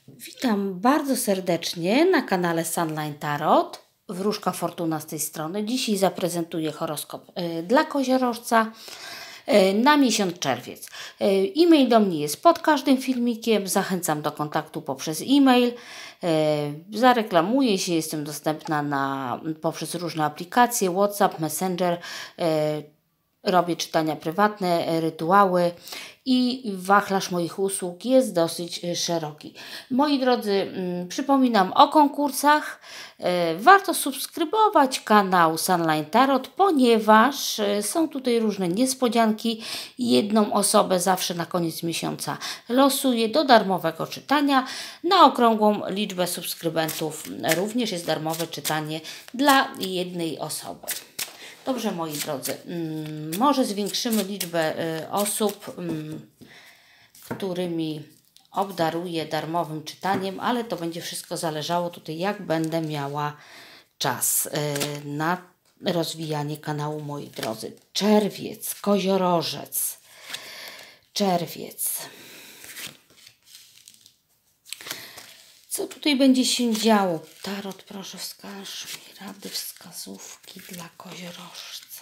Witam bardzo serdecznie na kanale Sunline Tarot. Wróżka Fortuna z tej strony. Dzisiaj zaprezentuję horoskop dla koziorożca na miesiąc czerwiec. E-mail do mnie jest pod każdym filmikiem. Zachęcam do kontaktu poprzez e-mail. Zareklamuję się, jestem dostępna poprzez różne aplikacje, WhatsApp, Messenger. Robię czytania prywatne, rytuały i wachlarz moich usług jest dosyć szeroki. Moi drodzy, przypominam o konkursach. Warto subskrybować kanał Sunline Tarot, ponieważ są tutaj różne niespodzianki. Jedną osobę zawsze na koniec miesiąca losuję do darmowego czytania. Na okrągłą liczbę subskrybentów również jest darmowe czytanie dla jednej osoby. Dobrze, moi drodzy, może zwiększymy liczbę osób, którymi obdaruję darmowym czytaniem, ale to będzie wszystko zależało tutaj, jak będę miała czas na rozwijanie kanału, moi drodzy. Czerwiec, koziorożec, czerwiec. Co tutaj będzie się działo? Tarot, proszę, wskaż mi rady, wskazówki dla koziorożca.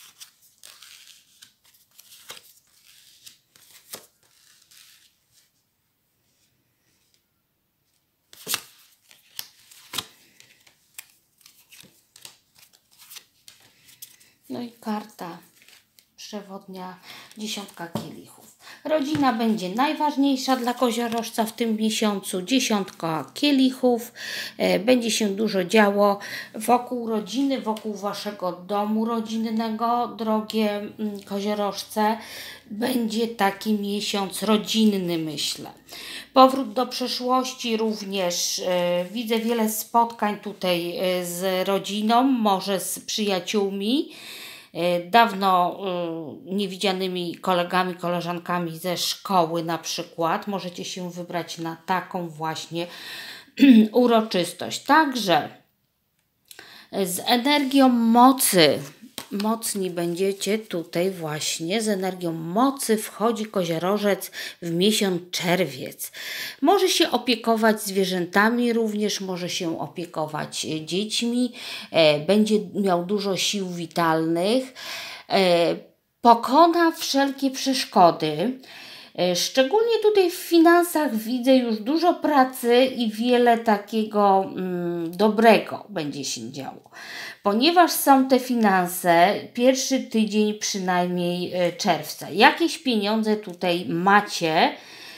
No i karta przewodnia, 10 kielichów. Rodzina będzie najważniejsza dla koziorożca w tym miesiącu. 10 kielichów. Będzie się dużo działo wokół rodziny, wokół waszego domu rodzinnego, drogie koziorożce. Będzie taki miesiąc rodzinny, myślę. Powrót do przeszłości również. Widzę wiele spotkań tutaj z rodziną, może z przyjaciółmi. Dawno niewidzianymi kolegami, koleżankami ze szkoły na przykład. Możecie się wybrać na taką właśnie uroczystość. Także z energią mocy, mocni będziecie tutaj właśnie, z energią mocy wchodzi koziorożec w miesiąc czerwiec. Może się opiekować zwierzętami, również może się opiekować dziećmi, będzie miał dużo sił witalnych, pokona wszelkie przeszkody. Szczególnie tutaj w finansach widzę już dużo pracy i wiele takiego dobrego będzie się działo. Ponieważ są te finanse, pierwszy tydzień przynajmniej czerwca. Jakieś pieniądze tutaj macie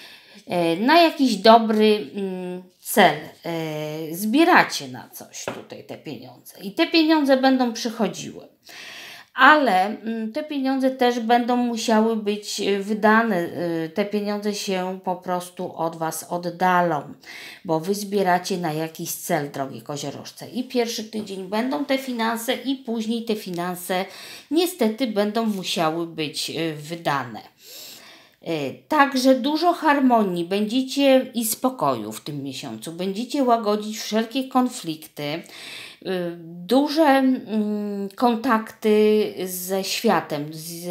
na jakiś dobry cel. Zbieracie na coś tutaj te pieniądze. I te pieniądze będą przychodziły. Ale te pieniądze też będą musiały być wydane. Te pieniądze się po prostu od was oddalą, bo wy zbieracie na jakiś cel, drogie koziorożce. I pierwszy tydzień będą te finanse i później te finanse niestety będą musiały być wydane. Także dużo harmonii będziecie i spokoju w tym miesiącu. Będziecie łagodzić wszelkie konflikty. Duże kontakty ze światem,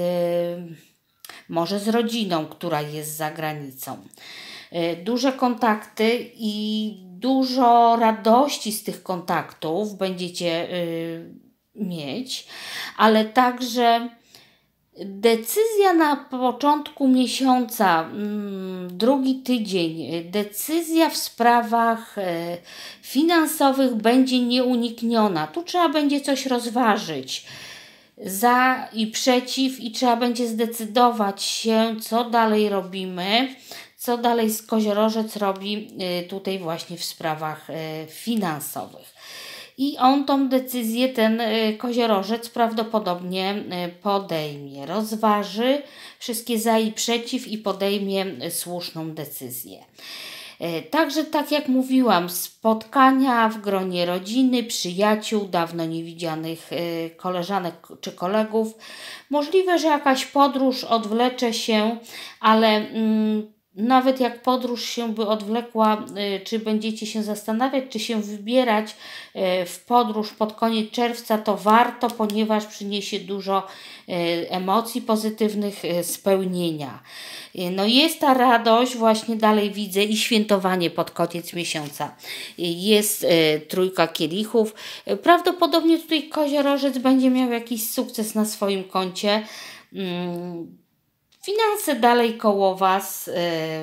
może z rodziną, która jest za granicą. Duże kontakty i dużo radości z tych kontaktów będziecie mieć, ale także decyzja na początku miesiąca, drugi tydzień, decyzja w sprawach finansowych będzie nieunikniona. Tu trzeba będzie coś rozważyć za i przeciw i trzeba będzie zdecydować się, co dalej robimy, co dalej koziorożec robi tutaj właśnie w sprawach finansowych. I on tą decyzję, ten koziorożec prawdopodobnie podejmie. Rozważy wszystkie za i przeciw i podejmie słuszną decyzję. Także tak jak mówiłam, spotkania w gronie rodziny, przyjaciół, dawno niewidzianych koleżanek czy kolegów. Możliwe, że jakaś podróż odwlecze się, ale nawet jak podróż się by odwlekła, czy będziecie się zastanawiać, czy się wybierać w podróż pod koniec czerwca, to warto, ponieważ przyniesie dużo emocji pozytywnych, spełnienia. No jest ta radość, właśnie dalej widzę i świętowanie pod koniec miesiąca. Jest trójka kielichów. Prawdopodobnie tutaj koziorożec będzie miał jakiś sukces na swoim koncie. Finanse dalej koło Was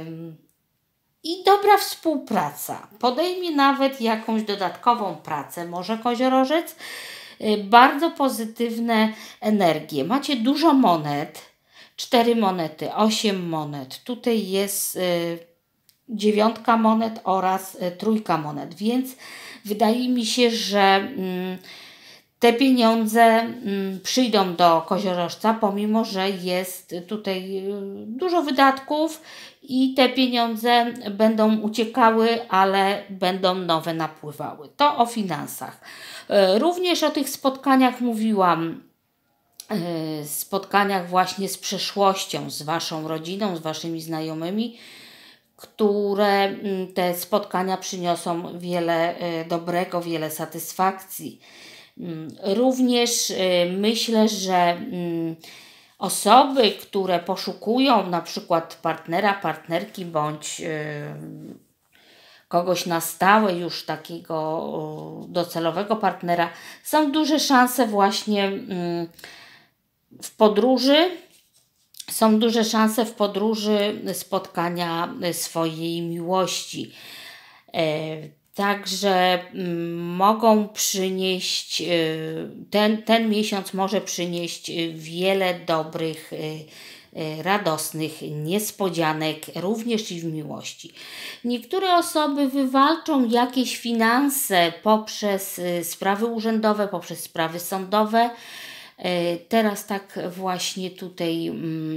i dobra współpraca. Podejmie nawet jakąś dodatkową pracę, może koziorożec. Bardzo pozytywne energie. Macie dużo monet, 4 monety, 8 monet. Tutaj jest 9 monet oraz trójka monet, więc wydaje mi się, że te pieniądze przyjdą do koziorożca, pomimo że jest tutaj dużo wydatków i te pieniądze będą uciekały, ale będą nowe napływały. To o finansach. Również o tych spotkaniach mówiłam, spotkaniach właśnie z przeszłością, z Waszą rodziną, z Waszymi znajomymi, które te spotkania przyniosą wiele dobrego, wiele satysfakcji. Również myślę, że osoby, które poszukują na przykład partnera, partnerki bądź kogoś na stałe, już takiego docelowego partnera, są duże szanse właśnie w podróży. Są duże szanse w podróży spotkania swojej miłości. Także mogą przynieść, ten miesiąc może przynieść wiele dobrych, radosnych niespodzianek, również i w miłości. Niektóre osoby wywalczą jakieś finanse poprzez sprawy urzędowe, poprzez sprawy sądowe. Teraz tak właśnie tutaj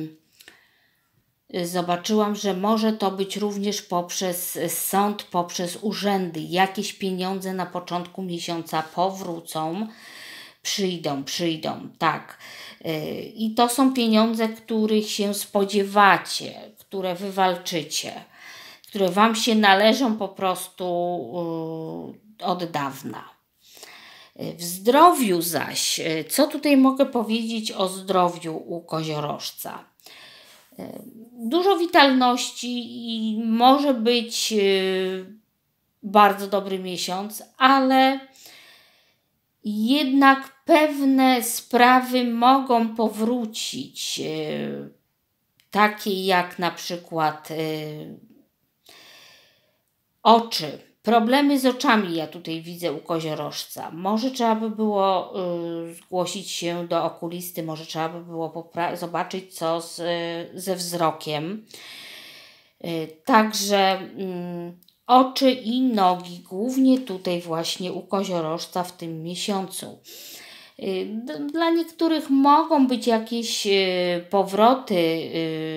zobaczyłam, że może to być również poprzez sąd, poprzez urzędy. Jakieś pieniądze na początku miesiąca powrócą, przyjdą, tak. I to są pieniądze, których się spodziewacie, które wywalczycie, które Wam się należą po prostu od dawna. W zdrowiu zaś, co tutaj mogę powiedzieć o zdrowiu u koziorożca? Dużo witalności i może być bardzo dobry miesiąc, ale jednak pewne sprawy mogą powrócić, takie jak na przykład oczy. Problemy z oczami ja tutaj widzę u koziorożca. Może trzeba by było zgłosić się do okulisty, może trzeba by było zobaczyć co ze wzrokiem. Także oczy i nogi, głównie tutaj właśnie u koziorożca w tym miesiącu. Dla niektórych mogą być jakieś powroty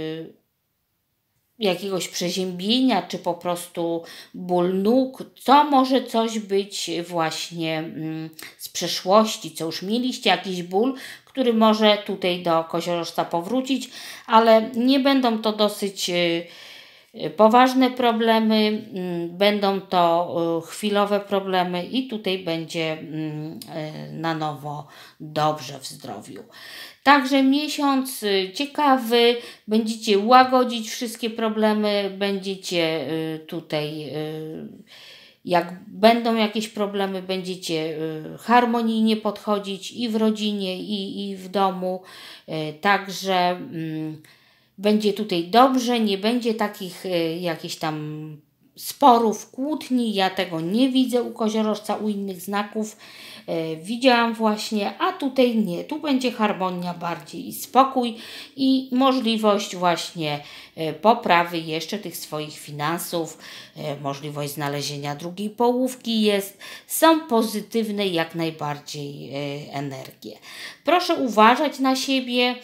jakiegoś przeziębienia, czy po prostu ból nóg. To może coś być właśnie z przeszłości, co już mieliście, jakiś ból, który może tutaj do koziorożca powrócić, ale nie będą to dosyć poważne problemy, będą to chwilowe problemy i tutaj będzie na nowo dobrze w zdrowiu. Także miesiąc ciekawy, będziecie łagodzić wszystkie problemy, będziecie tutaj, jak będą jakieś problemy, będziecie harmonijnie podchodzić i w rodzinie, i w domu. Także będzie tutaj dobrze, nie będzie takich jakichś tam sporów, kłótni. Ja tego nie widzę u koziorożca, u innych znaków. Widziałam właśnie, a tutaj nie. Tu będzie harmonia bardziej i spokój i możliwość właśnie poprawy jeszcze tych swoich finansów, możliwość znalezienia drugiej połówki jest. Są pozytywne jak najbardziej energie. Proszę uważać na siebie,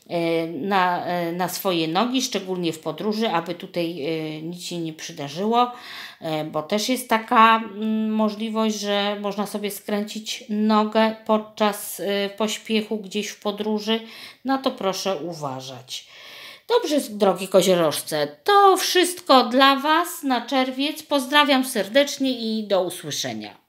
na swoje nogi, szczególnie w podróży, aby tutaj nic się nie przydarzyło, bo też jest taka możliwość, że można sobie skręcić nogę podczas pośpiechu gdzieś w podróży. Na to proszę uważać. Dobrze, drogi koziorożce, to wszystko dla Was na czerwiec. Pozdrawiam serdecznie i do usłyszenia.